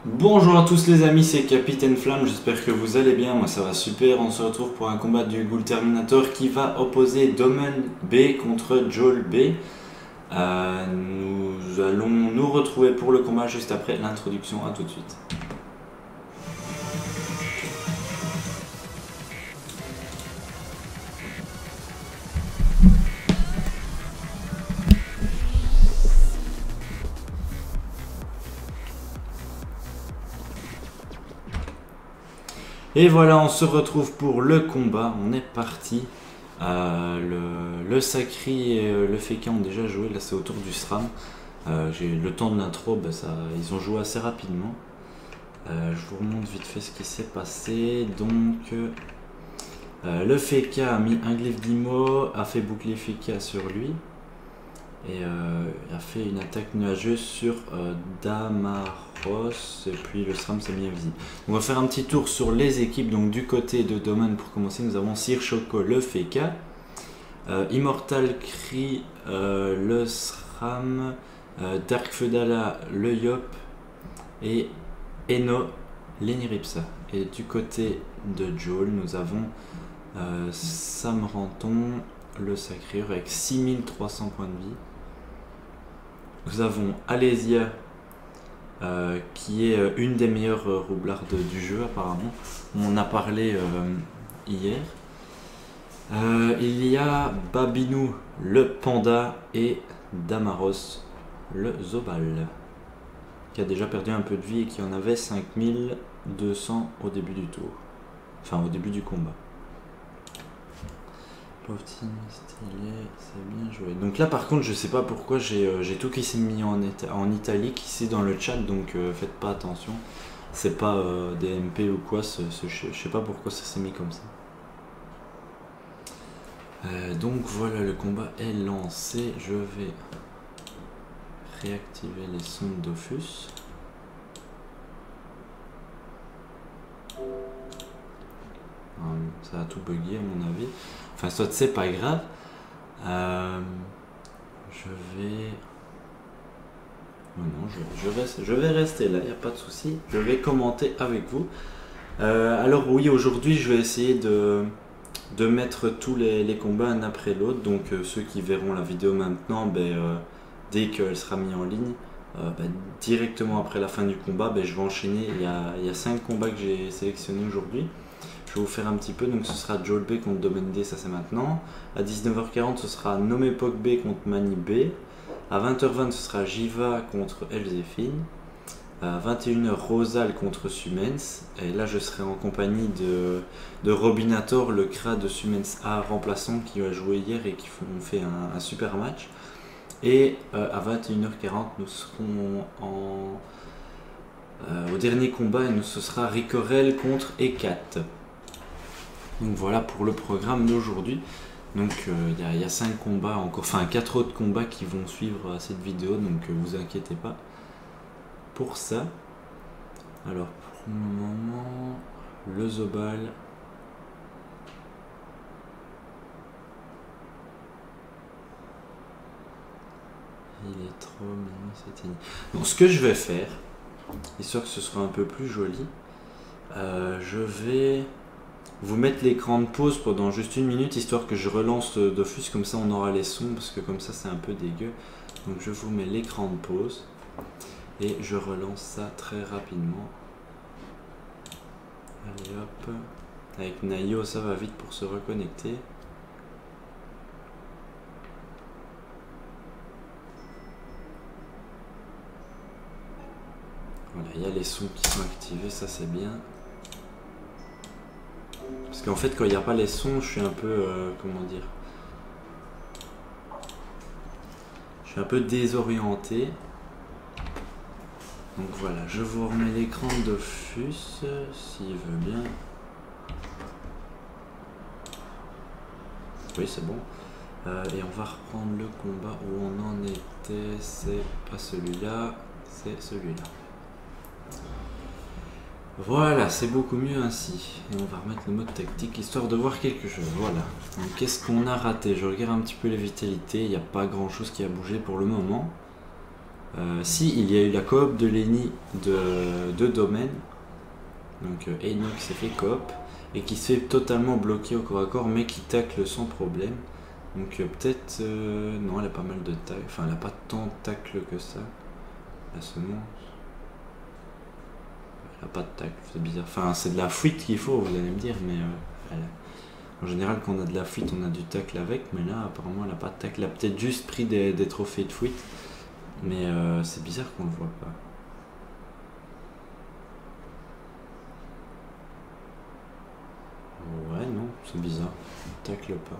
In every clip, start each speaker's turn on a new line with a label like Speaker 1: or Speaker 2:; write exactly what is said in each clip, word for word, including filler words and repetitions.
Speaker 1: Bonjour à tous les amis, c'est Capitaine Flamme, j'espère que vous allez bien, moi ça va super. On se retrouve pour un combat du Ghoul Terminator qui va opposer Domen B contre Joel B. Euh, nous allons nous retrouver pour le combat juste après l'introduction, à tout de suite. Et voilà, on se retrouve pour le combat, on est parti. Euh, le, le Sacri et le Feka ont déjà joué, là c'est autour du SRAM. Euh, J'ai eu le temps de l'intro, bah ça, ils ont joué assez rapidement. Euh, je vous remonte vite fait ce qui s'est passé. Donc, euh, le Feka a mis un glyphe d'Imo, a fait bouclier Feka sur lui. Et euh, a fait une attaque nuageuse sur euh, Damaros, et puis le SRAM s'est mis invisible. On va faire un petit tour sur les équipes. Donc du côté de Domen, pour commencer, nous avons Sir Choco, le Feka, euh, Immortal Kree, euh, le SRAM, euh, Dark Feudala, le Yop, et Eno, l'Eniripsa. Et du côté de Joel, nous avons euh, Sam Ranton, le Sacré, avec six mille trois cents points de vie. Nous avons Alésia, euh, qui est euh, une des meilleures euh, roublardes du jeu apparemment. On en a parlé euh, hier. Euh, il y a Babinou, le panda, et Damaros, le Zobal, qui a déjà perdu un peu de vie et qui en avait cinq mille deux cents au début du tour. Enfin au début du combat. Stylé, c'est bien joué. Donc là par contre je sais pas pourquoi j'ai euh, tout qui s'est mis en, en italique ici dans le chat, donc euh, faites pas attention. C'est pas euh, des M P ou quoi, ce, ce, je sais pas pourquoi ça s'est mis comme ça. Euh, donc voilà, le combat est lancé. Je vais réactiver les sons de Dofus. Ça a tout bugué à mon avis. Enfin, soit c'est pas grave. Euh, je vais. Non, non, je, je, reste, je vais rester là, il n'y a pas de souci. Je vais commenter avec vous. Euh, alors, oui, aujourd'hui, je vais essayer de, de mettre tous les, les combats un après l'autre. Donc, euh, ceux qui verront la vidéo maintenant, ben, euh, dès qu'elle sera mise en ligne, euh, ben, directement après la fin du combat, ben, je vais enchaîner. Il y a, il y a cinq combats que j'ai sélectionnés aujourd'hui. Je vais vous faire un petit peu, donc ce sera Joel B contre Domen D, ça c'est maintenant. À dix-neuf heures quarante, ce sera Nomepok B contre Mani B. À vingt heures vingt, ce sera Jiva contre Elzéphine. À vingt et une heures, Rosal contre Sumens. Et là, je serai en compagnie de, de Robinator, le C R A de Sumens A remplaçant qui a joué hier et qui ont fait un, un super match. Et euh, à vingt et une heures quarante, nous serons en, euh, au dernier combat et nous, ce sera Ricorel contre Ekat. Donc voilà pour le programme d'aujourd'hui. Donc il euh, y, y a cinq combats encore, enfin quatre autres combats qui vont suivre cette vidéo, donc euh, vous inquiétez pas pour ça. Alors pour le moment, le Zobal. Il est trop mignon cette ligne. Donc ce que je vais faire, histoire que ce soit un peu plus joli, euh, je vais vous mettre l'écran de pause pendant juste une minute, histoire que je relance Dofus, comme ça on aura les sons, parce que comme ça c'est un peu dégueu. Donc je vous mets l'écran de pause, et je relance ça très rapidement. Allez hop, avec Nayo ça va vite pour se reconnecter. Voilà, il y a les sons qui sont activés, ça c'est bien. Parce qu'en fait, quand il n'y a pas les sons, je suis un peu, euh, comment dire, je suis un peu désorienté. Donc voilà, je vous remets l'écran de Dofus, s'il veut bien. Oui, c'est bon. Euh, et on va reprendre le combat où on en était. C'est pas celui-là, c'est celui-là. Voilà, c'est beaucoup mieux ainsi. Et on va remettre le mode tactique, histoire de voir quelque chose. Voilà. Donc qu'est-ce qu'on a raté? Je regarde un petit peu les vitalités. Il n'y a pas grand chose qui a bougé pour le moment. Euh, si, il y a eu la coop de Lenny de, de domaine. Donc euh, Eno qui s'est fait coop et qui s'est totalement bloqué au corps à corps mais qui tacle sans problème. Donc euh, peut-être... Euh, non, elle a pas mal de tacle. Enfin, elle a pas tant de tacle que ça. La semence. Elle a pas de tacle, c'est bizarre. Enfin, c'est de la fuite qu'il faut, vous allez me dire, mais... Euh, elle... En général, quand on a de la fuite, on a du tacle avec, mais là, apparemment, elle n'a pas de tacle. Elle a peut-être juste pris des, des trophées de fuite, mais euh, c'est bizarre qu'on ne le voit pas. Ouais, non, c'est bizarre. Elle tacle pas.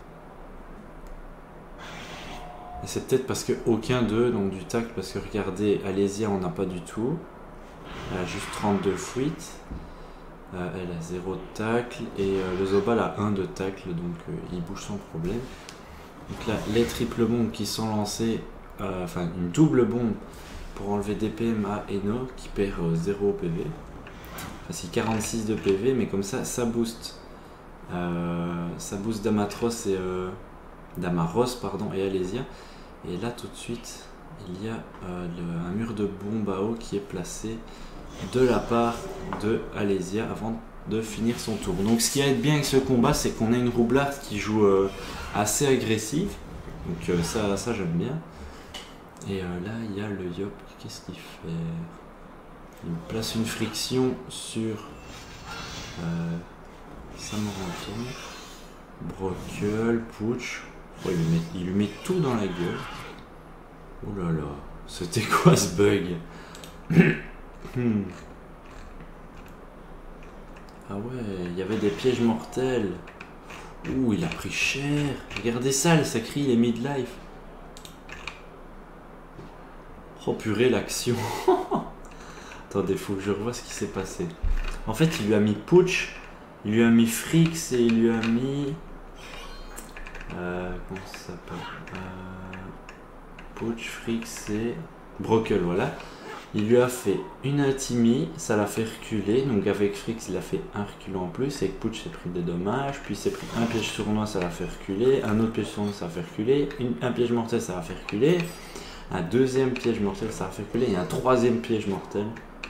Speaker 1: Et c'est peut-être parce qu'aucun d'eux n'ont du tacle, parce que regardez, Alésia, on n'a pas du tout. Elle a juste trente-deux fuites. Euh, elle a zéro de tacle et euh, le Zobal a un de tacle, donc euh, il bouge sans problème. Donc là, les triples bombes qui sont lancées, euh, enfin une double bombe pour enlever D P M à Eno qui perd euh, zéro P V. Enfin, c'est quarante-six de P V, mais comme ça, ça booste. Euh, ça booste Damatros et euh, Damaros pardon, et Alésia. Et là, tout de suite, il y a euh, le, un mur de bombe à eau qui est placé de la part de Alésia avant de finir son tour. Donc ce qui va être bien avec ce combat, c'est qu'on a une Roublard qui joue euh, assez agressive. Donc euh, ça, ça j'aime bien. Et euh, là, il y a le Yop. Qu'est-ce qu'il fait? Il place une friction sur euh, Samoranton, Brockle, Pooch. Oh, il, lui met, il lui met tout dans la gueule. Oh là là, c'était quoi ce bug? Hmm. Ah ouais, il y avait des pièges mortels. Ouh, il a pris cher. Regardez ça, le sacré, il est midlife. Oh purée, l'action. Attendez, faut que je revoie ce qui s'est passé. En fait, il lui a mis Pooch, il lui a mis Frix et il lui a mis... Euh, comment ça s'appelle euh, Pooch, Frix et... Brockle, voilà. Il lui a fait une altimie, ça l'a fait reculer. Donc avec Frix, il a fait un recul en plus. Avec Pooch, il s'est pris des dommages. Puis il s'est pris un piège sournois, ça l'a fait reculer. Un autre piège sournois, ça l'a fait reculer. Une, un piège mortel, ça l'a fait reculer. Un deuxième piège mortel, ça l'a fait reculer. Et un troisième piège mortel.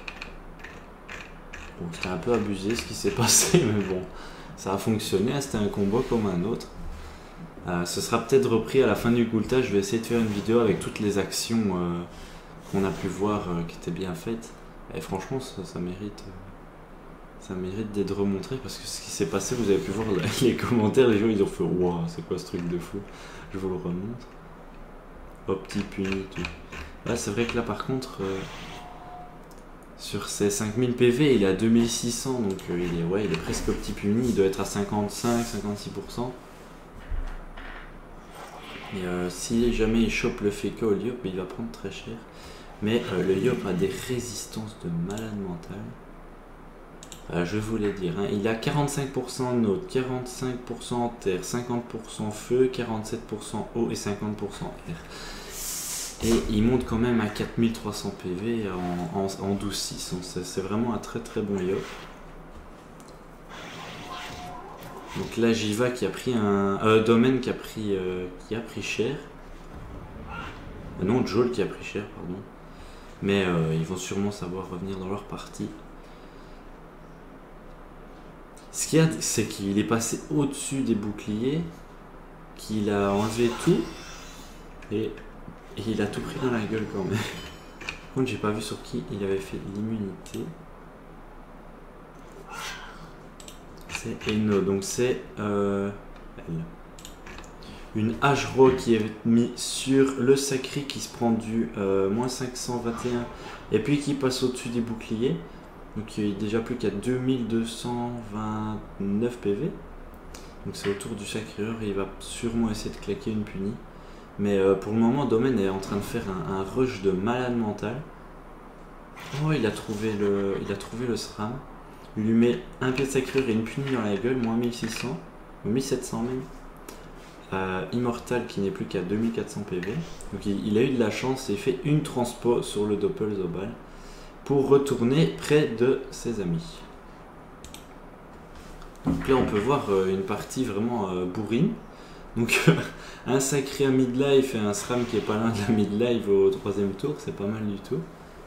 Speaker 1: Bon, c'était un peu abusé ce qui s'est passé, mais bon, ça a fonctionné. C'était un combo comme un autre. Euh, ce sera peut-être repris à la fin du Gulta. Je vais essayer de faire une vidéo avec toutes les actions euh, qu'on a pu voir euh, qui étaient bien faites. Et franchement, ça, ça mérite, euh, ça mérite d'être remontré parce que ce qui s'est passé, vous avez pu voir les commentaires, les gens ils ont fait waouh, c'est quoi ce truc de fou. Je vous le remontre. Opti puni, tout. Là, c'est vrai que là, par contre, euh, sur ses cinq mille P V, il est à deux mille six cents, donc euh, il, est, ouais, il est presque opti puni. Il doit être à cinquante-cinq à cinquante-six pour cent. Et euh, si jamais il chope le Feka au Yop, il va prendre très cher. Mais euh, le Yop a des résistances de malade mental. Euh, je vous l'ai dire, hein. Il a quarante-cinq pour cent note, quarante-cinq pour cent terre, cinquante pour cent feu, quarante-sept pour cent eau et cinquante pour cent air. Et il monte quand même à quatre mille trois cents P V en, en, en douze six. C'est vraiment un très très bon Yop. Donc là, Jiva qui a pris un... Euh, Domaine qui a pris, euh, qui a pris cher. Euh, non, Joel qui a pris cher, pardon. Mais euh, ils vont sûrement savoir revenir dans leur partie. Ce qu'il y a, c'est qu'il est passé au-dessus des boucliers, qu'il a enlevé tout, et, et il a tout pris dans la gueule quand même. Par contre, j'ai pas vu sur qui il avait fait l'immunité. C'est Eno, donc c'est euh, une H-Row qui est mis sur le sacré qui se prend du euh, moins cinq cent vingt et un et puis qui passe au-dessus des boucliers. Donc il est déjà plus qu'à deux mille deux cent vingt-neuf P V. Donc c'est autour du sacreur et il va sûrement essayer de claquer une punie. Mais euh, pour le moment, Domaine est en train de faire un, un rush de malade mental. Oh, il a trouvé le, il a trouvé le SRAM. Il lui met un pied de sacrure et une punie dans la gueule, moins mille six cents, mille sept cents même. Euh, Immortal qui n'est plus qu'à deux mille quatre cents P V. Donc il, il a eu de la chance et fait une transpo sur le Doppel Zobal pour retourner près de ses amis. Donc là on peut voir euh, une partie vraiment euh, bourrine. Donc un sacré à midlife et un SRAM qui est pas loin de la midlife au troisième tour, c'est pas mal du tout.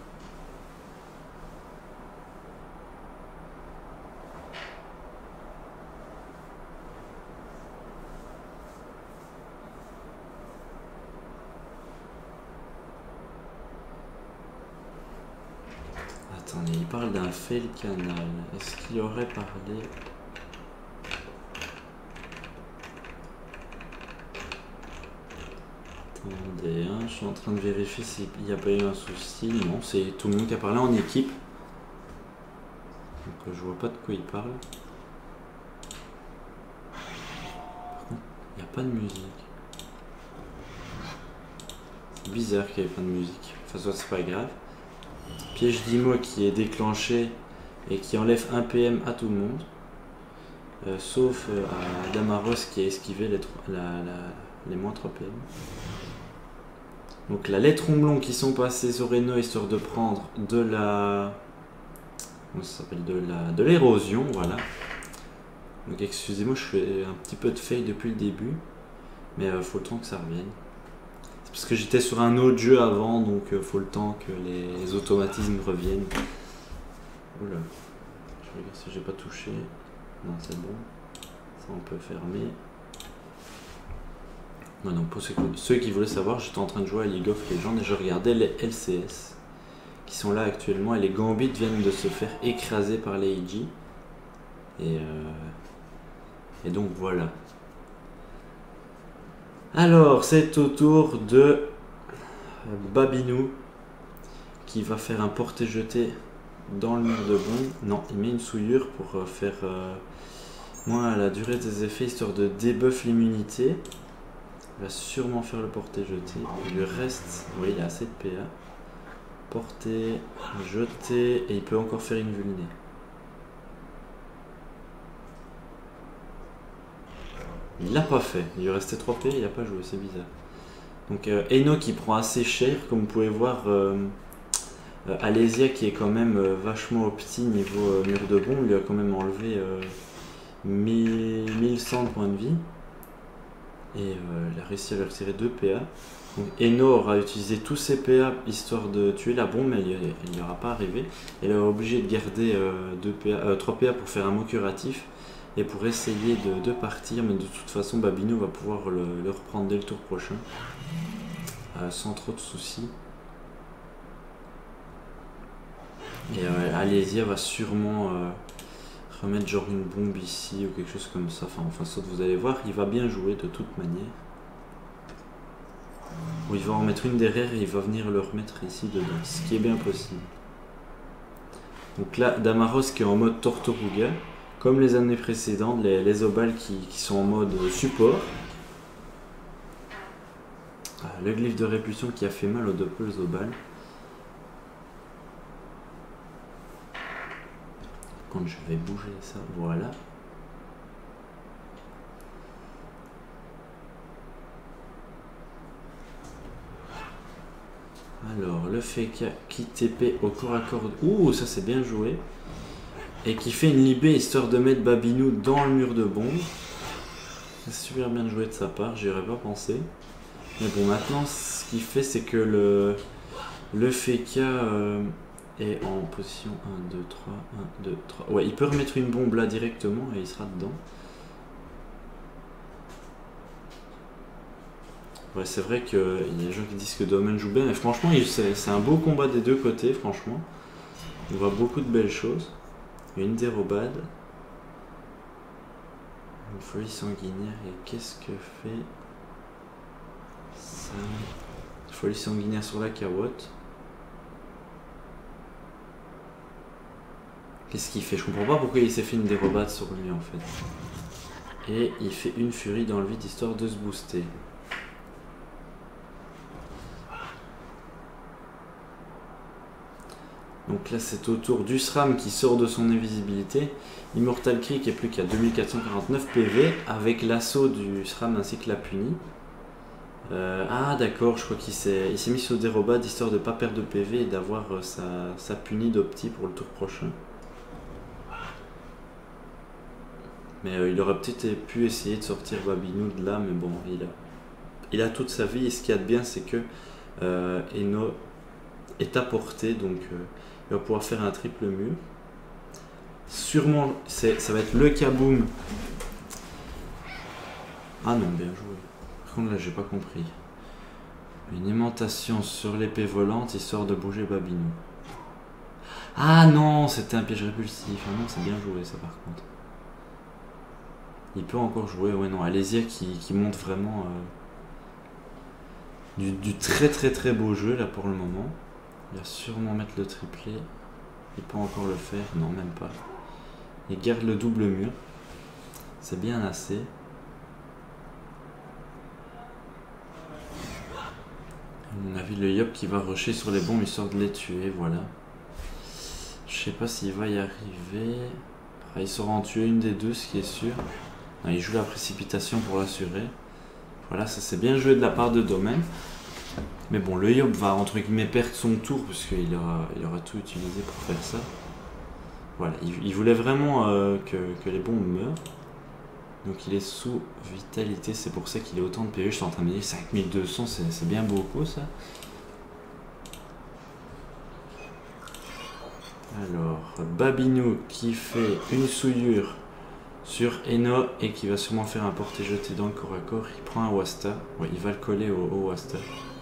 Speaker 1: Attendez, il parle d'un fail canal. Est-ce qu'il aurait parlé... Attendez, hein, je suis en train de vérifier s'il n'y a pas eu un souci. Non, c'est tout le monde qui a parlé en équipe. Donc je vois pas de quoi il parle. Par contre, il n'y a pas de musique. C'est bizarre qu'il n'y ait pas de musique. Enfin, soit c'est pas grave. Piège d'Imo qui est déclenché et qui enlève un P M à tout le monde. Euh, sauf euh, à Damaros qui a esquivé les, la, la, les moins trois P M. Donc là, les tromblons qui sont passés sur Reno histoire de prendre de la... Comment ça s'appelle? De la, de l'érosion, voilà. Donc excusez-moi, je fais un petit peu de fail depuis le début. Mais il euh, faut le temps que ça revienne. C'est parce que j'étais sur un autre jeu avant, donc il euh, faut le temps que les automatismes reviennent. Oula. Je regarde si j'ai pas touché. Non, c'est bon. Ça, on peut fermer. Ouais, donc pour ceux, ceux qui voulaient savoir, j'étais en train de jouer à League of Legends et je regardais les L C S qui sont là actuellement et les Gambits viennent de se faire écraser par les I G. Et, euh, et donc voilà. Alors, c'est au tour de Babinou qui va faire un porté-jeté dans le mur de bombe. Non, il met une souillure pour faire euh, moins la durée des effets histoire de debuff l'immunité. Il va sûrement faire le porté-jeté. Il lui reste... Oui, il a assez de P A. Porté, jeté, et il peut encore faire une vulnée. Il l'a pas fait. Il lui restait trois P A, il n'a pas joué, c'est bizarre. Donc euh, Eno qui prend assez cher, comme vous pouvez voir. Euh, euh, Alésia qui est quand même euh, vachement opti niveau euh, mur de bombe, lui a quand même enlevé euh, mille cent points de vie. Et euh, il a réussi à lui retirer deux P A. Donc Eno aura utilisé tous ses P A histoire de tuer la bombe, mais il n'y aura pas arrivé. Elle est obligée de garder euh, deux P A, euh, trois P A pour faire un mot curatif et pour essayer de, de partir, mais de toute façon Babinou va pouvoir le, le reprendre dès le tour prochain euh, sans trop de soucis. Et euh, Alésia va sûrement euh, remettre genre une bombe ici ou quelque chose comme ça. Enfin, enfin, ça vous allez voir, il va bien jouer de toute manière. Ou il va en mettre une derrière et il va venir le remettre ici dedans, ce qui est bien possible. Donc là, Damaros qui est en mode Tortoruga, comme les années précédentes, les, les Obals qui, qui sont en mode support. Ah, le glyphe de répulsion qui a fait mal aux Doppels Obal. Quand je vais bouger ça, voilà. Alors, le Feka qui T P au corps à corps. Ouh, ça c'est bien joué. Et qui fait une libé histoire de mettre Babinou dans le mur de bombe. C'est super bien joué de sa part, j'y aurais pas pensé. Mais bon, maintenant, ce qu'il fait, c'est que le, le Feka euh, est en position un, deux, trois, un, deux, trois. Ouais, il peut remettre une bombe là directement et il sera dedans. Ouais, c'est vrai qu'il y a des gens qui disent que Domain joue bien, mais franchement, c'est un beau combat des deux côtés, franchement. On voit beaucoup de belles choses. Une dérobade. Une folie sanguinaire. Et qu'est-ce que fait ça? Folie sanguinaire sur la carotte. Qu'est-ce qu'il fait? Je comprends pas pourquoi il s'est fait une dérobade sur lui en fait. Et il fait une furie dans le vide histoire de se booster. Donc là c'est au tour du SRAM qui sort de son invisibilité. Immortal Creek est plus qu'à deux mille quatre cent quarante-neuf P V avec l'assaut du SRAM ainsi que la punie. Euh, ah d'accord, je crois qu'il s'est mis sur dérobade histoire de ne pas perdre de P V et d'avoir euh, sa, sa punie d'opti pour le tour prochain. Mais euh, il aurait peut-être pu essayer de sortir Babinou de là, mais bon, il a, il a toute sa vie. Et ce qu'il y a de bien, c'est que euh, Eno est à portée, donc euh, il va pouvoir faire un triple mur. Sûrement, ça va être le kaboom. Ah non, bien joué. Par contre, là, j'ai pas compris. Une aimantation sur l'épée volante, histoire de bouger Babinou. Ah non, c'était un piège répulsif. Ah non, c'est bien joué, ça, par contre. Il peut encore jouer, ouais, non. Alésia qui, qui monte vraiment euh, du, du très très très beau jeu, là, pour le moment. Il va sûrement mettre le triplé. Il peut encore le faire. Non, même pas. Il garde le double mur. C'est bien assez. À mon avis, le Yop qui va rusher sur les bombes histoire de les tuer, voilà. Je sais pas s'il va y arriver. Ah, il saura en tuer une des deux, ce qui est sûr. Non, il joue la précipitation pour l'assurer. Voilà, ça c'est bien joué de la part de Domaine. Mais bon, le Yop va entre guillemets perdre son tour puisqu'il aura, il aura tout utilisé pour faire ça. Voilà, il, il voulait vraiment euh, que, que les bombes meurent. Donc il est sous vitalité, c'est pour ça qu'il est autant de P V. Je suis en train de me dire cinq mille deux cents, c'est bien beaucoup ça. Alors, Babinou qui fait une souillure sur Eno et qui va sûrement faire un porté-jeté dans le corps à corps. Il prend un Wasta, ouais, il va le coller au, au Wasta.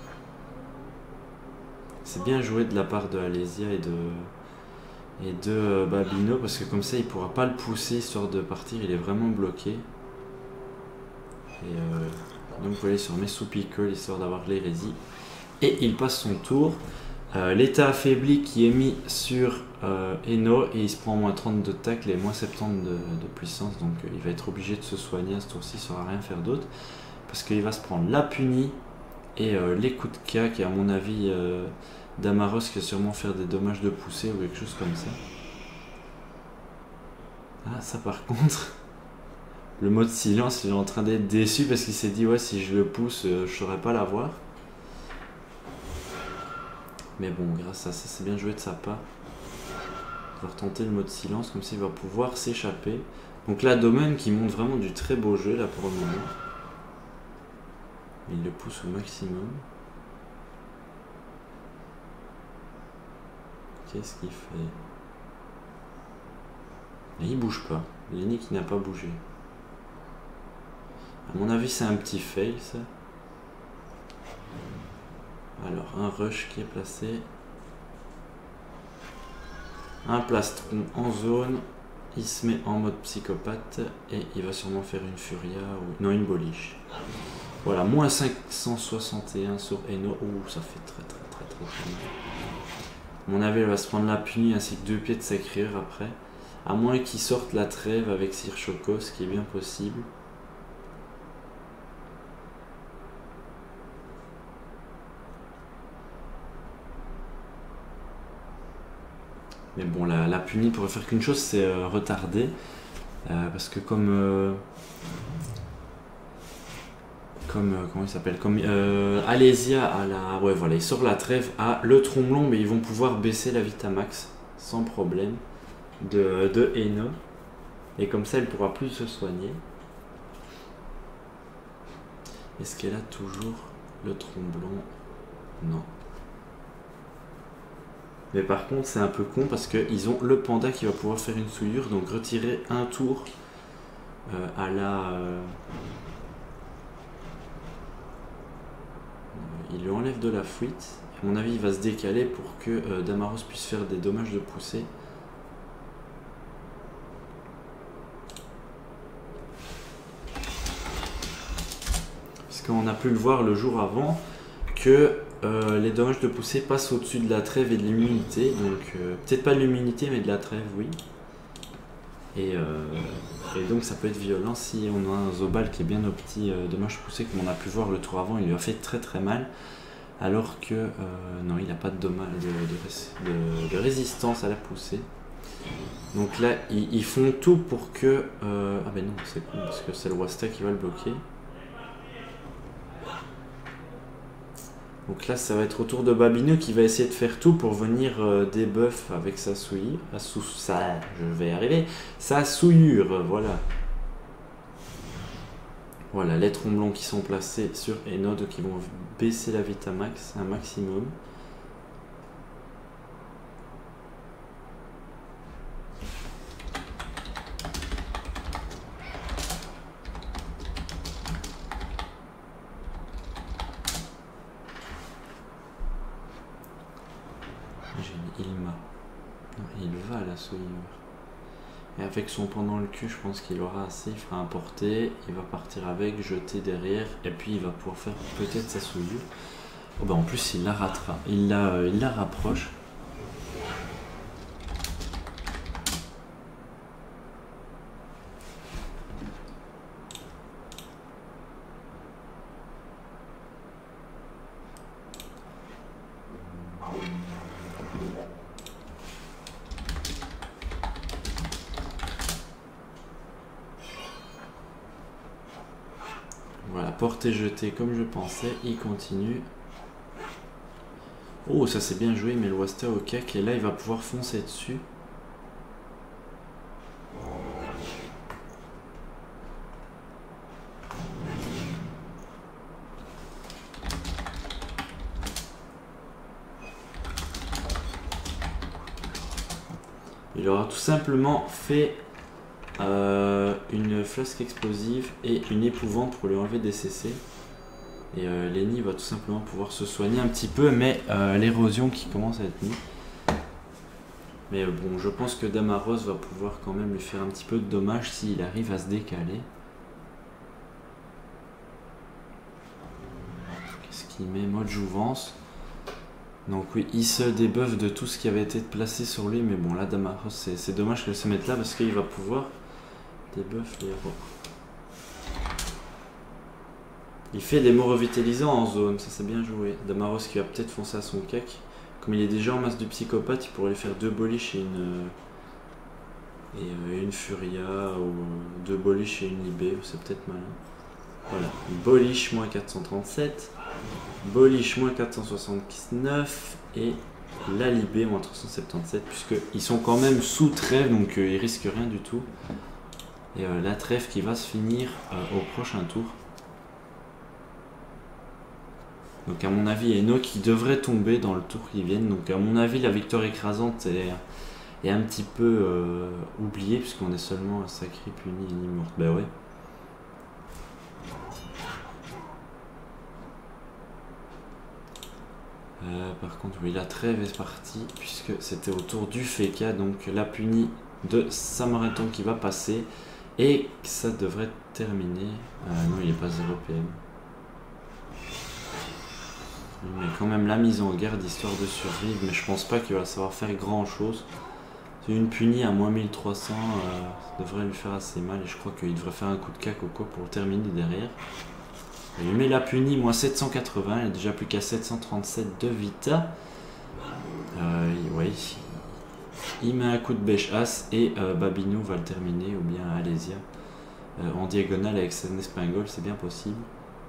Speaker 1: C'est bien joué de la part de Alésia et de, et de euh, Babinou parce que comme ça il pourra pas le pousser histoire de partir, il est vraiment bloqué. Et euh, donc voilà, il se remet sous pickle histoire d'avoir l'hérésie. Et il passe son tour. Euh, L'état affaibli qui est mis sur euh, Eno et il se prend moins trente de tacle et moins soixante-dix de, de puissance. Donc euh, il va être obligé de se soigner à ce tour-ci, il ne saura rien faire d'autre. Parce qu'il va se prendre la punie et euh, les coups de K qui à mon avis euh, Damaros qui va sûrement faire des dommages de poussée ou quelque chose comme ça. Ah ça par contre, le mode silence il est en train d'être déçu parce qu'il s'est dit ouais si je le pousse euh, je ne saurais pas l'avoir. Mais bon, grâce à ça, c'est bien joué de sa part. Il va retenter le mode silence, comme s'il va pouvoir s'échapper. Donc là, Domaine qui monte vraiment du très beau jeu, là, pour le moment. Il le pousse au maximum. Qu'est-ce qu'il fait? Et il bouge pas. Lenny qui n'a pas bougé. À mon avis, c'est un petit fail, ça. Alors, un rush qui est placé. Un plastron en zone. Il se met en mode psychopathe. Et il va sûrement faire une furia. Ou... non, une boliche. Voilà, moins cinq cent soixante et un sur Eno. Ouh, ça fait très très très très très mal. À mon avis, elle va se prendre la punie ainsi que deux pieds de sacrière après. À moins qu'il sorte la trêve avec Sir Choco, ce qui est bien possible. Mais bon, la, la punie pourrait faire qu'une chose, c'est euh, retarder. Euh, parce que comme... Euh, comme... Euh, comment il s'appelle Comme euh, Alésia à la... ouais, voilà, il sort la trêve à le tromblon, mais ils vont pouvoir baisser la Vitamax sans problème de, de Eno. Et comme ça, elle pourra plus se soigner. Est-ce qu'elle a toujours le tromblon? Non. Mais par contre, c'est un peu con parce qu'ils ont le panda qui va pouvoir faire une souillure, donc retirer un tour euh, à la... Euh... Il lui enlève de la fuite. À mon avis, il va se décaler pour que euh, Damaros puisse faire des dommages de poussée. Parce qu'on a pu le voir le jour avant que... Euh, les dommages de poussée passent au-dessus de la trêve et de l'immunité, donc euh, peut-être pas de l'immunité mais de la trêve, oui. Et, euh, et donc ça peut être violent si on a un Zobal qui est bien au petit euh, dommage poussé, comme on a pu voir le tour avant, il lui a fait très très mal, alors que euh, non, il n'a pas de, dommage, de, de, de, de résistance à la poussée. Donc là, ils, ils font tout pour que... Euh, ah ben non, c'est cool, parce que c'est le Wasta qui va le bloquer. Donc là, ça va être au tour de Babinou qui va essayer de faire tout pour venir euh, débuff avec sa souillure. Sa, sou, sa, je vais y arriver. Sa souillure, voilà. Voilà, les tromblons qui sont placés sur Eno, donc qui vont baisser la vita max, un maximum. J'ai une Ilma. Non, il va à l'assaut Ymir. Et avec son pendant le cul, je pense qu'il aura assez. Il fera un porté, il va partir avec, jeter derrière, et puis il va pouvoir faire peut-être sa souillure. Oh bah en plus, il la ratera. Il la, euh, il la rapproche. Voilà, porté jeté comme je pensais, il continue. Oh, ça c'est bien joué, mais le Wasta au cac, et là il va pouvoir foncer dessus. Il aura tout simplement fait euh, une flasque explosive et une épouvante pour lui enlever des C C. Et euh, Lenny va tout simplement pouvoir se soigner un petit peu, mais euh, l'érosion qui commence à être mise. Mais euh, bon, je pense que Damaros va pouvoir quand même lui faire un petit peu de dommage s'il arrive à se décaler. Qu'est-ce qu'il met? Mode jouvence. Donc oui, il se débuffe de tout ce qui avait été placé sur lui, mais bon là Damaros, c'est dommage qu'elle se mette là parce qu'il va pouvoir débuff les héros. Il fait des mots revitalisants en zone, ça c'est bien joué. Damaros qui va peut-être foncer à son cac. Comme il est déjà en masse de psychopathe, il pourrait lui faire deux boliches et une et une furia, ou deux boliches et une libé, c'est peut-être malin. Voilà, boliche moins quatre cent trente-sept, boliche moins quatre cent soixante-neuf et la libé moins trois cent soixante-dix-sept, puisqu'ils sont quand même sous trêve, donc euh, ils risquent rien du tout. Et euh, la trêve qui va se finir euh, au prochain tour. Donc à mon avis, Eno qui devrait tomber dans le tour qui vient. Donc à mon avis, la victoire écrasante est, est un petit peu euh, oubliée, puisqu'on est seulement un sacré puni et une immorte. Bah ouais. Euh, par contre, oui, la trêve est partie, puisque c'était au tour du Feka, donc la punie de Samaritan qui va passer, et ça devrait terminer. Euh, non, il n'est pas zéro P M. Il met quand même la mise en garde histoire de survivre, mais je pense pas qu'il va savoir faire grand chose. C'est une punie à moins mille trois cents, euh, ça devrait lui faire assez mal, et je crois qu'il devrait faire un coup de cac au quoi pour le terminer derrière. Il lui met la punie, moins sept cent quatre-vingts, il n'a déjà plus qu'à sept cent trente-sept de vita. Euh, ouais, il met un coup de bêche as et euh, Babinou va le terminer, ou bien Alésia. Euh, en diagonale avec son espingole, c'est bien possible.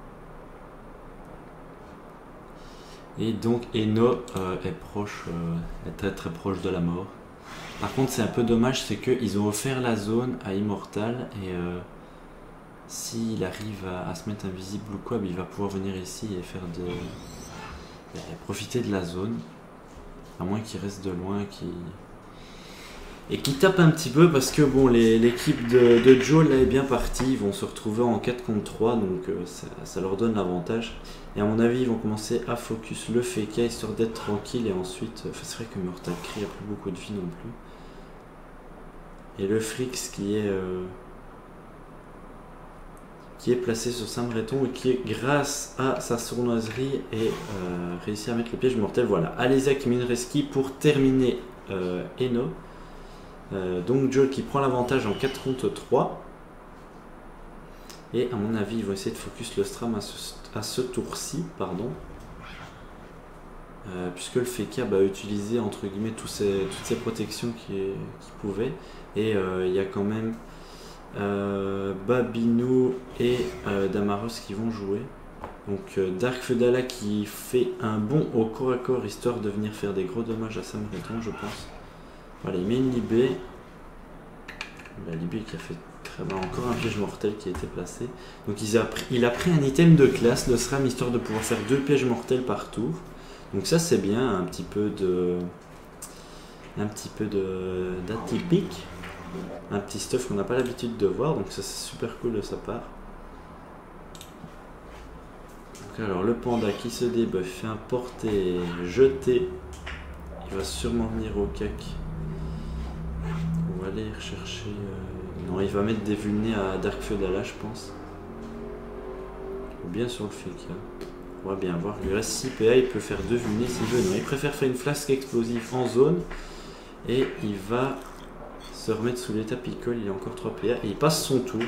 Speaker 1: Et donc Eno euh, est proche, euh, est très très proche de la mort. Par contre, c'est un peu dommage, c'est qu'ils ont offert la zone à Immortal, et euh, s'il arrive à, à se mettre invisible ou quoi, il va pouvoir venir ici et faire de, et profiter de la zone, à moins qu'il reste de loin, qu'il et qui tape un petit peu, parce que bon, l'équipe de, de Joe là est bien partie, ils vont se retrouver en quatre contre trois, donc euh, ça, ça leur donne l'avantage. Et à mon avis, ils vont commencer à focus le Feka, histoire d'être tranquille, et ensuite, enfin, c'est vrai que Mortal Cry n'a plus beaucoup de vie non plus. Et le Frix qui est euh, qui est placé sur Samreton, et qui est, grâce à sa sournoiserie, et euh, réussi à mettre le piège mortel. Voilà, Alésia qui mine Reski pour terminer euh, Eno. Euh, donc Joel qui prend l'avantage en quatre contre trois. Et à mon avis, ils vont essayer de focus le Stram à ce, à ce tour-ci, pardon. Euh, puisque le Feka a utilisé entre guillemets tous ces, toutes ces protections qu'il qu pouvait. Et euh, il y a quand même euh, Babinou et euh, Damaros qui vont jouer. Donc euh, Dark Feudala qui fait un bond au corps à corps, histoire de venir faire des gros dommages à Samreton, je pense. Voilà, il met une libé. La libé qui a fait Ah ben, encore un piège mortel qui a été placé. Donc il a, pris, il a pris un item de classe, le SRAM, histoire de pouvoir faire deux pièges mortels par tour. Donc ça c'est bien, un petit peu de... Un petit peu de d'atypique. Un petit stuff qu'on n'a pas l'habitude de voir, donc ça c'est super cool de sa part. Donc alors le panda qui se débuff, fait un porté jeté. Il va sûrement venir au cac. On va aller rechercher... Euh... Non, il va mettre des vulnés à Dark Feudala, je pense. Ou bien sur le Feka. On va bien voir. Il lui reste six P A, il peut faire deux vulnés s'il veut. Non, il préfère faire une flasque explosive en zone. Et il va se remettre sous l'état picole. Il a encore trois P A. Et il passe son tour.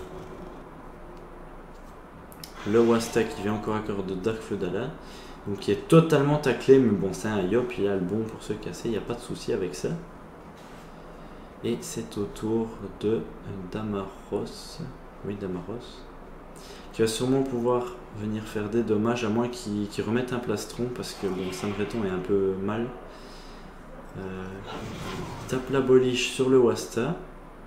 Speaker 1: Le Wasta qui vient encore à cœur de Dark Feudala. Donc qui est totalement taclé. Mais bon, c'est un Yop. Il a le bon pour se casser. Il n'y a pas de souci avec ça. Et c'est au tour de Damaros. Oui, Damaros. Qui va sûrement pouvoir venir faire des dommages, à moins qu'il qu'il remette un plastron, parce que bon, Samreton est un peu mal. Euh, il tape la boliche sur le Wasta.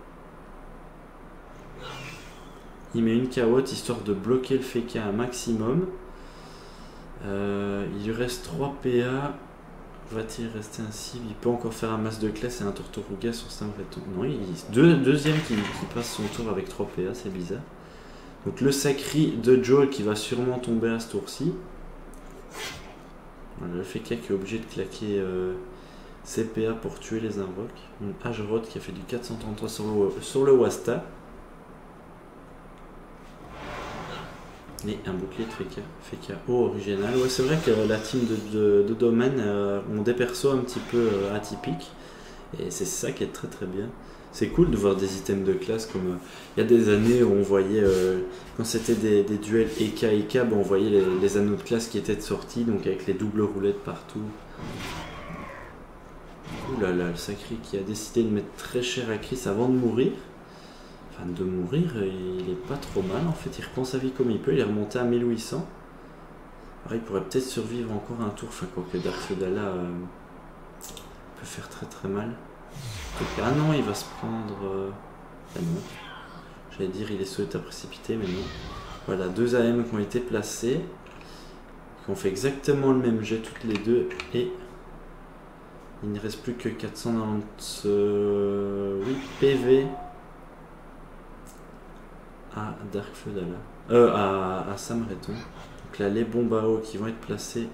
Speaker 1: Il met une carotte histoire de bloquer le Feka un maximum. Euh, il lui reste trois P A. Va-t-il rester ainsi? Il peut encore faire un masse de classe et un Tortoruga sur Samreton. Non, il deux, deuxième qui, qui passe son tour avec trois P A, c'est bizarre. Donc le Sacri de Joel qui va sûrement tomber à ce tour-ci. Voilà, le Feka qui est obligé de claquer euh, ses P A pour tuer les invoques. Une Agerod qui a fait du quatre cent trente-trois sur le, sur le Wasta. Et un bouclier de Feka. Feka haut original. Ouais, c'est vrai que la team de, de, de domaine euh, ont des persos un petit peu euh, atypiques. Et c'est ça qui est très très bien. C'est cool de voir des items de classe comme euh, il y a des années où on voyait, euh, quand c'était des, des duels E K E K, on voyait les, les anneaux de classe qui étaient sortis, donc avec les doubles roulettes partout. Ouh là là, le Sacré qui a décidé de mettre très cher à Chris avant de mourir. Enfin, de mourir, il est pas trop mal en fait, il reprend sa vie comme il peut, il est remonté à mille huit cents. Alors, il pourrait peut-être survivre encore un tour, enfin quoi que Dark Feudala euh, peut faire très très mal. Ah non, il va se prendre... Euh... Ah non. J'allais dire il est sous état précipité, mais non. Voilà, deux A M qui ont été placés. Qui ont fait exactement le même jet toutes les deux. Et il ne reste plus que quatre cent quatre-vingt-huit P V à Dark Feudala. Euh, à, à Samreton. Donc là, les bombes à eau qui vont être placées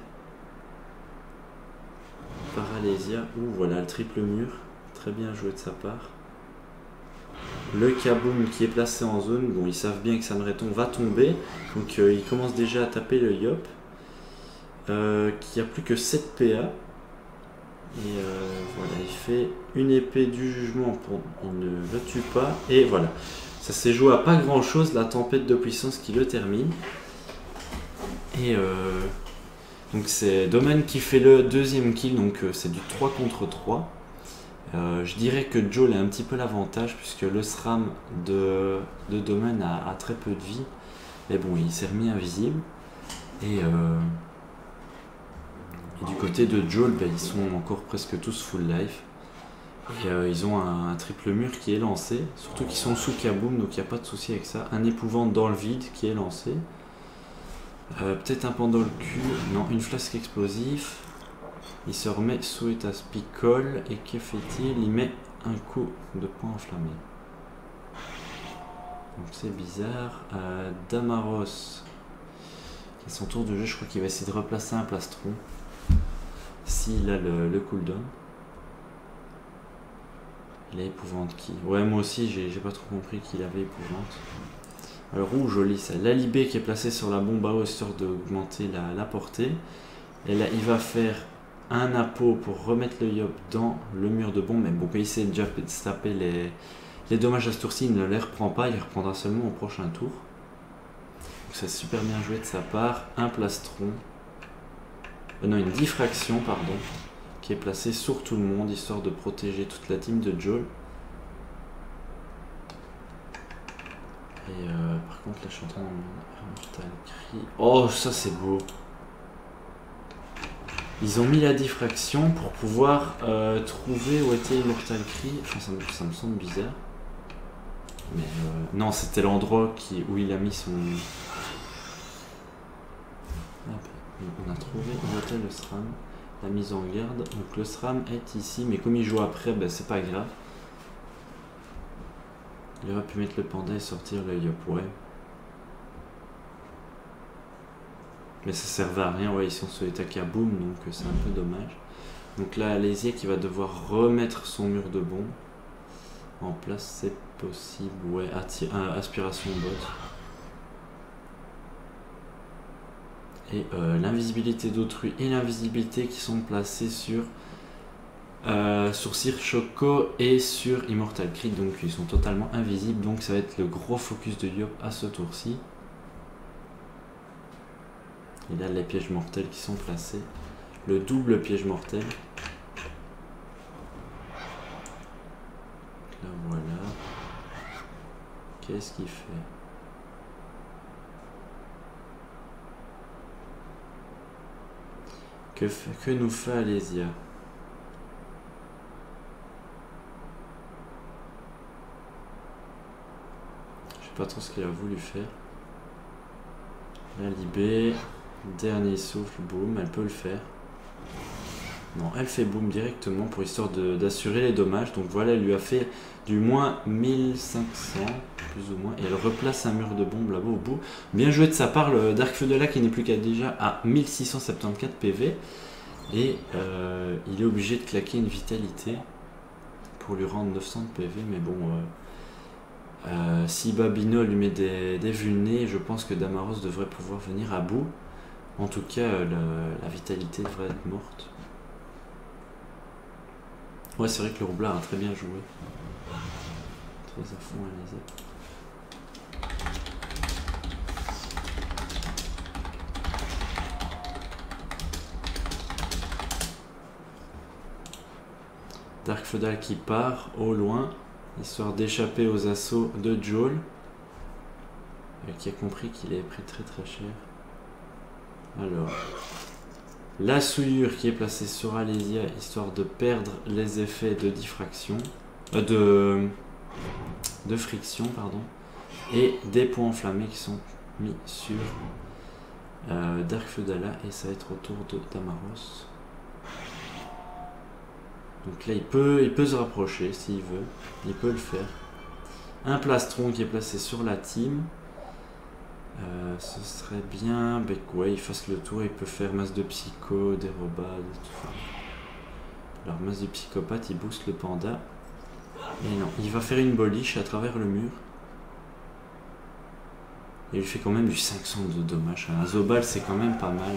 Speaker 1: par Alésia. Ouh, voilà, le triple mur. Très bien joué de sa part. Le Kaboom qui est placé en zone. Bon, ils savent bien que Samreton va tomber. Donc, euh, ils commencent déjà à taper le Yop. Euh, qui a plus que sept P A. Et euh, voilà, il fait une épée du jugement. Pour... Il ne le tue pas. Et voilà. Ça s'est joué à pas grand chose. La tempête de puissance qui le termine. Et euh, donc, c'est Domaine qui fait le deuxième kill. Donc, euh, c'est du trois contre trois. Euh, je dirais que Joel a un petit peu l'avantage puisque le SRAM de, de Domaine a, a très peu de vie. Mais bon, il s'est remis invisible. Et, euh, et du côté de Joel, ben, ils sont encore presque tous full life. Et euh, ils ont un, un triple mur qui est lancé. Surtout qu'ils sont sous Kaboom, donc il n'y a pas de souci avec ça. Un épouvante dans le vide qui est lancé. Euh, Peut-être un pendant le cul. Non, une flasque explosive. Il se remet sous état picole et que fait-il? Il met un coup de poing enflammé. Donc c'est bizarre. Euh, Damaros, qui est son tour de jeu, je crois qu'il va essayer de replacer un plastron. S'il a le, le cooldown. Il a épouvante qui? Ouais, moi aussi j'ai pas trop compris qu'il avait épouvante. Alors, ouh, joli ça. L'Alibé qui est placé sur la bombe à eau histoire d'augmenter la, la portée. Et là, il va faire un appôt pour remettre le Yop dans le mur de bombe. Mais bon, quand il s'est déjà tapé les, les dommages à ce tour-ci, il ne les reprend pas. Il les reprendra seulement au prochain tour. Donc, c'est super bien joué de sa part. Un plastron. Euh, non, une diffraction, pardon. Qui est placée sur tout le monde, histoire de protéger toute la team de Joel. Et euh, par contre, là, je suis en train de... Immortal Cry. Oh, ça, c'est beau. Ils ont mis la diffraction pour pouvoir euh, trouver où était Immortal Cry. Enfin, ça me, ça me semble bizarre. Mais euh, Non, c'était l'endroit qui... où il a mis son... On a trouvé où était le SRAM. La mise en garde. Donc le SRAM est ici, mais comme il joue après, ben, c'est pas grave. Il aurait pu mettre le panda et sortir le Yop, ouais. Mais ça servait à rien, ouais, ils sont sur les Takaboom, donc c'est un peu dommage. Donc là, Alésia qui va devoir remettre son mur de bombe en place, c'est possible, ouais, euh, aspiration botte. Et euh, l'invisibilité d'autrui et l'invisibilité qui sont placés sur euh, sur Sir Choco et sur Immortal Creed, donc ils sont totalement invisibles, donc ça va être le gros focus de Yop à ce tour-ci. Et là les pièges mortels qui sont placés, le double piège mortel. Là voilà. Qu'est-ce qu'il fait? Que, que nous fait Alésia? Je sais pas trop ce qu'il a voulu faire. La Libé, dernier souffle, boum, elle peut le faire. Non, elle fait boum directement pour histoire d'assurer les dommages. Donc voilà, elle lui a fait du moins mille cinq cents, plus ou moins. Et elle replace un mur de bombe là-bas au bout. Bien joué de sa part, le Dark Feu de là qui n'est plus qu'à déjà à mille six cent soixante-quatorze P V. Et euh, il est obligé de claquer une vitalité pour lui rendre neuf cents P V. Mais bon, euh, euh, si Babino lui met des, des vulnés, je pense que Damaros devrait pouvoir venir à bout. En tout cas, euh, la, la vitalité devrait être morte. Ouais, c'est vrai que le roublard a très bien joué. Très à fond, allez-y. Dark Feudal qui part au loin, histoire d'échapper aux assauts de Joel, qui a compris qu'il avait pris très très cher. Alors, la souillure qui est placée sur Alésia, histoire de perdre les effets de diffraction, euh, de, de friction, pardon, et des points enflammés qui sont mis sur euh, Dark Feudala, et ça va être au tour de Damaros. Donc là, il peut, il peut se rapprocher s'il veut, il peut le faire. Un plastron qui est placé sur la team. Euh, ce serait bien ben, ouais, il fasse le tour, il peut faire masse de psycho, dérobade, tout ça. Alors masse de psychopathe, il booste le panda. Et non, il va faire une boliche à travers le mur. Et il lui fait quand même du cinq cents de dommages. Un Zobal c'est quand même pas mal.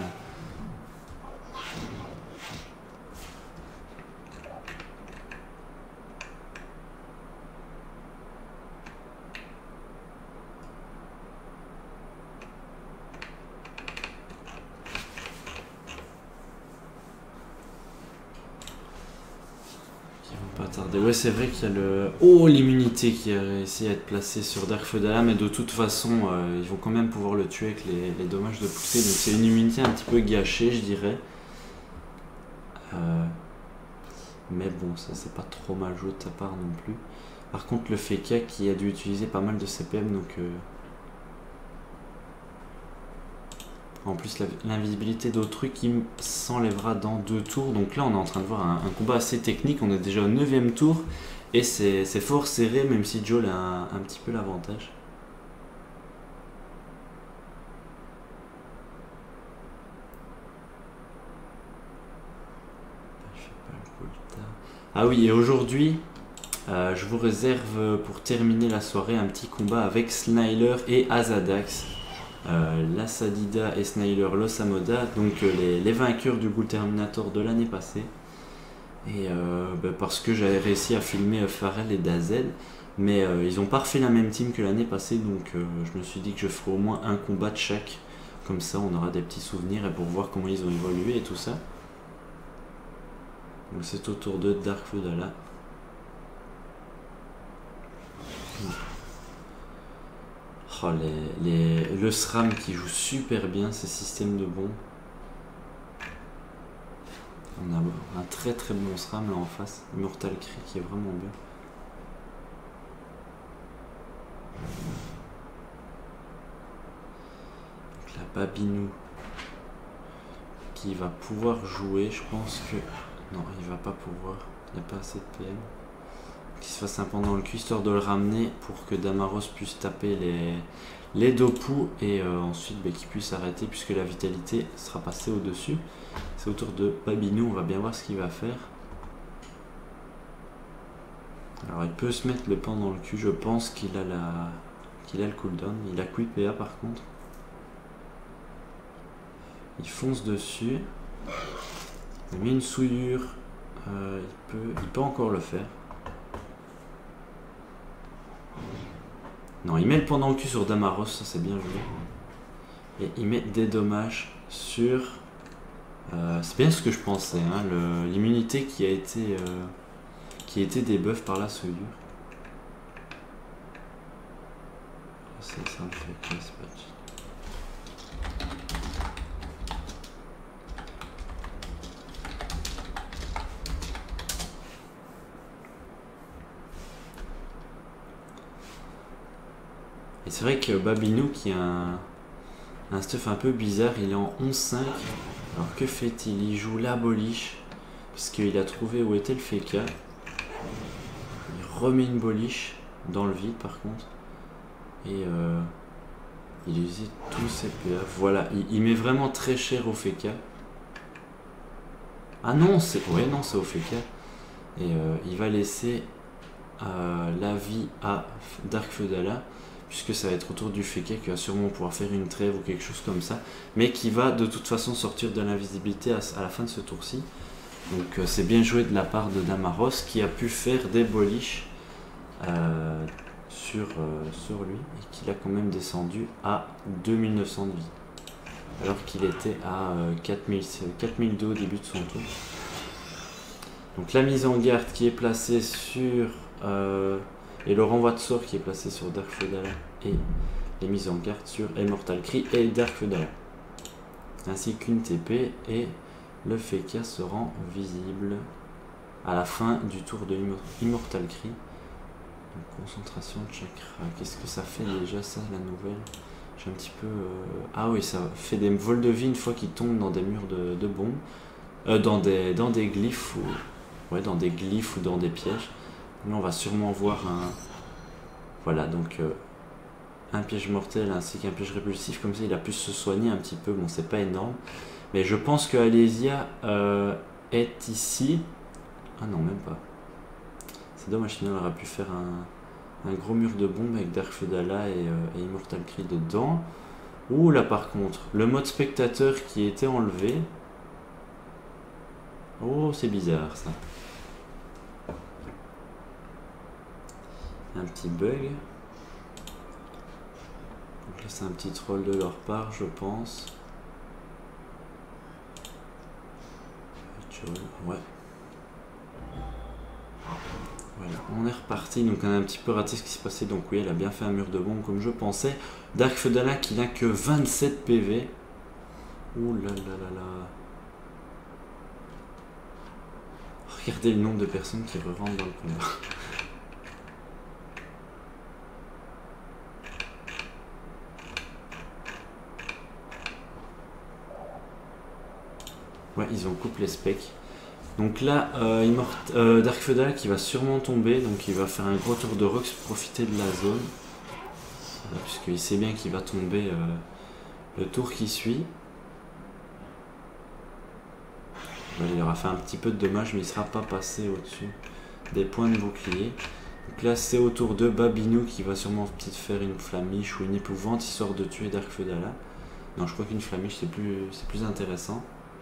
Speaker 1: Ouais, c'est vrai qu'il y a le... Oh, l'immunité qui a réussi à être placée sur Dark Feudala, mais de toute façon, euh, ils vont quand même pouvoir le tuer avec les, les dommages de poussée. Donc c'est une immunité un petit peu gâchée, je dirais. Euh... Mais bon, ça c'est pas trop mal joué de sa part non plus. Par contre, le Feka qui a dû utiliser pas mal de C P M, donc... Euh... En plus, l'invisibilité d'autrui qui s'enlèvera dans deux tours. Donc là, on est en train de voir un, un combat assez technique. On est déjà au neuvième tour. Et c'est fort serré, même si Joel a un, un petit peu l'avantage. Ah oui, et aujourd'hui, euh, je vous réserve pour terminer la soirée un petit combat avec Snyler et Azadax. Euh, la Sadida et Snyler Losamoda, donc euh, les, les vainqueurs du Ghoul Terminator de l'année passée. Et euh, bah, parce que j'avais réussi à filmer euh, Pharrell et Dazel, mais euh, ils n'ont pas refait la même team que l'année passée, donc euh, je me suis dit que je ferai au moins un combat de chaque. Comme ça, on aura des petits souvenirs et pour voir comment ils ont évolué et tout ça. Donc c'est au tour de Dark Feudala. Oh, les, les, le SRAM qui joue super bien ces systèmes de bombes. On a un très très bon SRAM là en face. Immortal Creed qui est vraiment bien. Babinou qui va pouvoir jouer. Je pense que... Non, il va pas pouvoir. Il n'y a pas assez de P M. Qu'il se fasse un pendant le cul, histoire de le ramener pour que Damaros puisse taper les, les Dopu et euh, ensuite bah, qu'il puisse arrêter puisque la vitalité sera passée au-dessus. C'est au tour de Babinou, on va bien voir ce qu'il va faire. Alors il peut se mettre le pan dans le cul, je pense qu'il a la qu'il a le cooldown. Il a Quick P A par contre. Il fonce dessus. Il met une souillure. Euh, il, peut, il peut encore le faire. Non, il met le pan dans le cul sur Damaros, ça c'est bien joué. Et il met des dommages sur... Euh, c'est bien ce que je pensais, hein, l'immunité qui a été... Euh, qui a été débuff par la souillure. Ça, ça me fait casse patch. Et c'est vrai que Babinou qui a un, un stuff un peu bizarre, il est en onze cinq. Alors que fait-il? Il joue la boliche parce qu'il a trouvé où était le Feka. Il remet une boliche dans le vide par contre. Et euh, il utilise tous ses P A. Voilà, il, il met vraiment très cher au Feka. Ah non, c'est ouais, non, c'est au Feka. Et euh, il va laisser euh, la vie à Dark Feudala, puisque ça va être autour du Feka qui va sûrement pouvoir faire une trêve ou quelque chose comme ça, mais qui va de toute façon sortir de l'invisibilité à, à la fin de ce tour-ci. Donc euh, c'est bien joué de la part de Damaros qui a pu faire des boliches euh, sur, euh, sur lui et qu'il a quand même descendu à deux mille neuf cents de vie, alors qu'il était à euh, quatre mille deux au début de son tour. Donc la mise en garde qui est placée sur... Euh, et le renvoi de sort qui est placé sur Dark Feudala et les mises en garde sur Immortal Cry et Dark Feudala. Ainsi qu'une T P et le Feka se rend visible à la fin du tour de Immortal Cry. Donc, concentration de chakra. Qu'est-ce que ça fait déjà ça, la nouvelle? J'ai un petit peu... Euh... Ah oui, ça fait des vols de vie une fois qu'ils tombent dans des murs de, de bombes. Euh, dans, des, dans des glyphes ou... Ouais, dans des glyphes ou dans des pièges. Là, on va sûrement voir un... Voilà, donc... Euh, un piège mortel ainsi qu'un piège répulsif. Comme ça, il a pu se soigner un petit peu. Bon, c'est pas énorme. Mais je pense que Alésia euh, est ici. Ah non, même pas. C'est dommage, sinon on aurait pu faire un, un gros mur de bombes avec Dark Feudala et, euh, et Immortal Cry dedans. Ouh là par contre, le mode spectateur qui était enlevé. Oh, c'est bizarre ça. Un petit bug. Donc là c'est un petit troll de leur part, je pense. Ouais. Voilà, on est reparti. Donc on a un petit peu raté ce qui s'est passé. Donc oui, elle a bien fait un mur de bombe comme je pensais. Dark Feudala qui n'a que vingt-sept P V. Ouh là là là là. Regardez le nombre de personnes qui re-rentrent dans le combat. Ouais, ils ont coupé les specs. Donc là, euh, Immort euh, Dark Feudala qui va sûrement tomber. Donc il va faire un gros tour de Rox, profiter de la zone. Voilà, puisqu'il sait bien qu'il va tomber euh, le tour qui suit. Voilà, il aura fait un petit peu de dommage, mais il ne sera pas passé au-dessus des points de bouclier. Donc là, c'est au tour de Babinou qui va sûrement peut-être faire une flamiche ou une épouvante, histoire de tuer Dark Feudala. Non, je crois qu'une flamiche, c'est plus, c'est plus intéressant.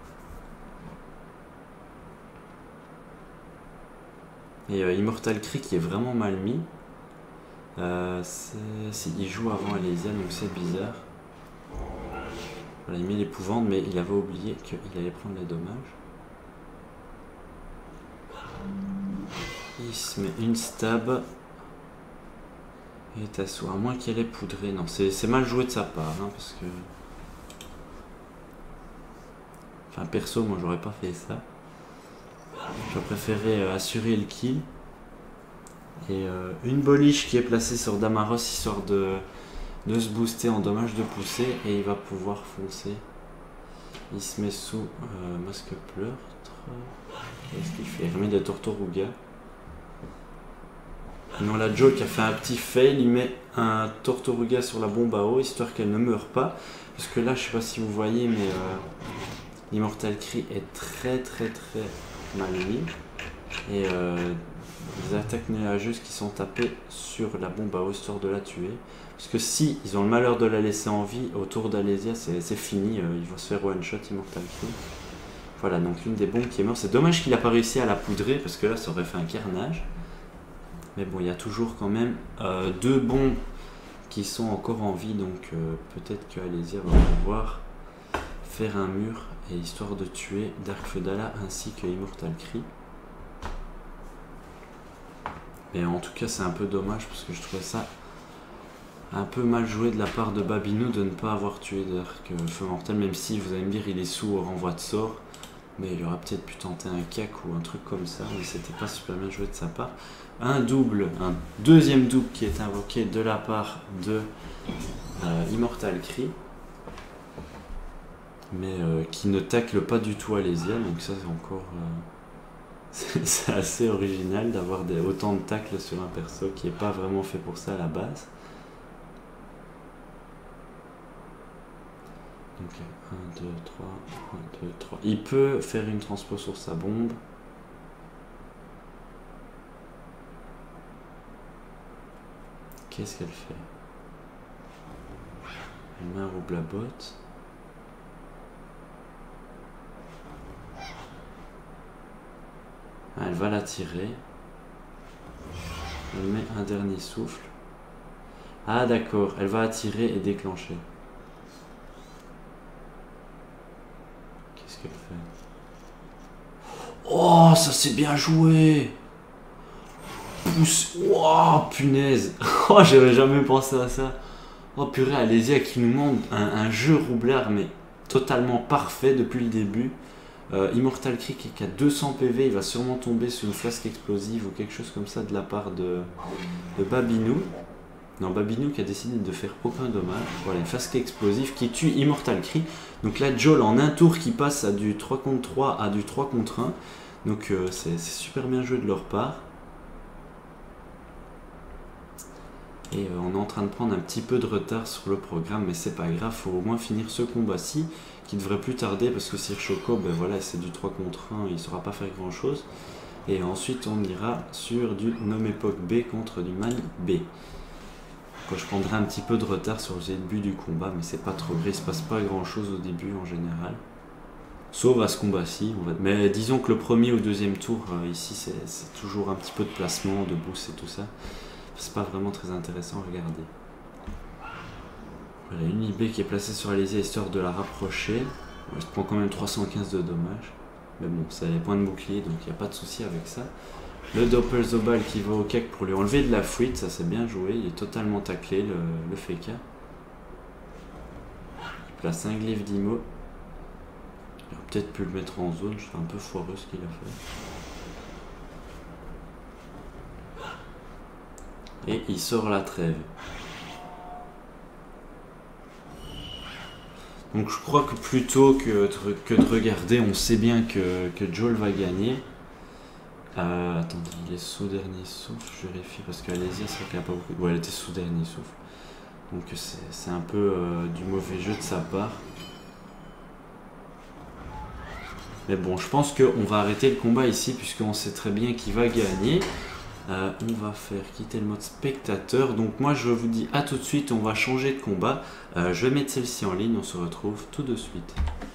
Speaker 1: Et euh, Immortal Cry qui est vraiment mal mis. Euh, il joue avant Alésia, donc c'est bizarre. Voilà, il met l'épouvante, mais il avait oublié qu'il allait prendre les dommages. Il se met une stab. Et t'as à moins qu'elle ait poudré. Non, c'est mal joué de sa part, hein, parce que... Enfin, perso, moi j'aurais pas fait ça. J'aurais préféré euh, assurer le kill. Et euh, une boliche qui est placée sur Damaros, histoire de, de se booster en dommage de pousser et il va pouvoir foncer. Il se met sous euh, masque pleutre. Qu'est-ce qu'il fait? Il remet des Tortoruga. Non, la Joe qui a fait un petit fail, il met un Tortoruga sur la bombe à eau histoire qu'elle ne meure pas. Parce que là, je sais pas si vous voyez, mais euh, l'Immortal Cry est très très très mal mis. Et euh, des attaques nuageuses qui sont tapées sur la bombe à eau histoire de la tuer. Parce que si ils ont le malheur de la laisser en vie, autour d'Alésia, c'est fini, euh, il va se faire one shot Immortal Cry. Voilà, donc une des bombes qui est morte. C'est dommage qu'il n'a pas réussi à la poudrer parce que là, ça aurait fait un carnage. Mais bon, il y a toujours quand même euh, deux bombes qui sont encore en vie, donc euh, peut-être que Alésia va pouvoir faire un mur et histoire de tuer Dark Feudala ainsi que Immortal Cry. Mais en tout cas, c'est un peu dommage parce que je trouvais ça un peu mal joué de la part de Babinou de ne pas avoir tué Dark Feu Mortel, même si vous allez me dire il est sous au renvoi de sort. Mais il aurait peut-être pu tenter un cac ou un truc comme ça, mais c'était pas super bien joué de sa part. Un double, un deuxième double qui est invoqué de la part de euh, Immortal Cry, mais euh, qui ne tacle pas du tout Alésia, donc ça c'est encore... Euh, c'est assez original d'avoir autant de tacles sur un perso qui n'est pas vraiment fait pour ça à la base. Donc un, deux, trois, un, deux, trois. Il peut faire une transpo sur sa bombe. Qu'est-ce qu'elle fait? Elle met un rouble à botte. Ah, elle va la tirer. Elle met un dernier souffle. Ah d'accord, elle va attirer et déclencher. Qu'est-ce qu'elle fait? Oh, ça c'est bien joué! Pousse. Oh, punaise! Oh, j'avais jamais pensé à ça. Oh purée, Alésia qui nous montre un, un jeu roublard, mais totalement parfait depuis le début. Euh, Immortal Cry qui a deux cents P V, il va sûrement tomber sur une flasque explosive ou quelque chose comme ça de la part de, de Babinou. Non, Babinou qui a décidé de faire aucun dommage. Voilà, une flasque explosive qui tue Immortal Cry. Donc là, Joel en un tour qui passe à du trois contre trois à du trois contre un. Donc euh, c'est super bien joué de leur part. Et euh, on est en train de prendre un petit peu de retard sur le programme, mais c'est pas grave, faut au moins finir ce combat-ci, qui devrait plus tarder, parce que Sir Choco, ben voilà, c'est du trois contre un, il ne saura pas faire grand-chose. Et ensuite, on ira sur du Nom Époque B contre du Man B. Quand je prendrai un petit peu de retard sur le début du combat, mais c'est pas trop grave, il se passe pas grand-chose au début en général. Sauf à ce combat-ci, va... mais disons que le premier ou deuxième tour, euh, ici, c'est toujours un petit peu de placement, de boost et tout ça. C'est pas vraiment très intéressant à regarder. Voilà, une I B qui est placée sur Alésia histoire de la rapprocher. Elle se prend quand même trois cent quinze de dommages. Mais bon, ça a les points de bouclier, donc il n'y a pas de souci avec ça. Le Doppelzobal qui va au cac pour lui enlever de la fuite, ça c'est bien joué. Il est totalement taclé, le, le Feka. Il place un glyphe d'Imo. Il aurait peut-être pu le mettre en zone, je suis un peu foireux ce qu'il a fait. Et il sort la trêve. Donc je crois que plutôt que de, que de regarder, on sait bien que, que Joel va gagner. Euh, attendez, il est sous dernier souffle, je vérifie parce qu'Alésia, c'est vrai qu'elle a pas beaucoup... Ouais, elle était sous dernier souffle. Donc c'est un peu euh, du mauvais jeu de sa part. Mais bon, je pense qu'on va arrêter le combat ici puisqu'on sait très bien qui va gagner. Euh, on va faire quitter le mode spectateur. Donc moi je vous dis à tout de suite, on va changer de combat. Euh, je vais mettre celle-ci en ligne, on se retrouve tout de suite.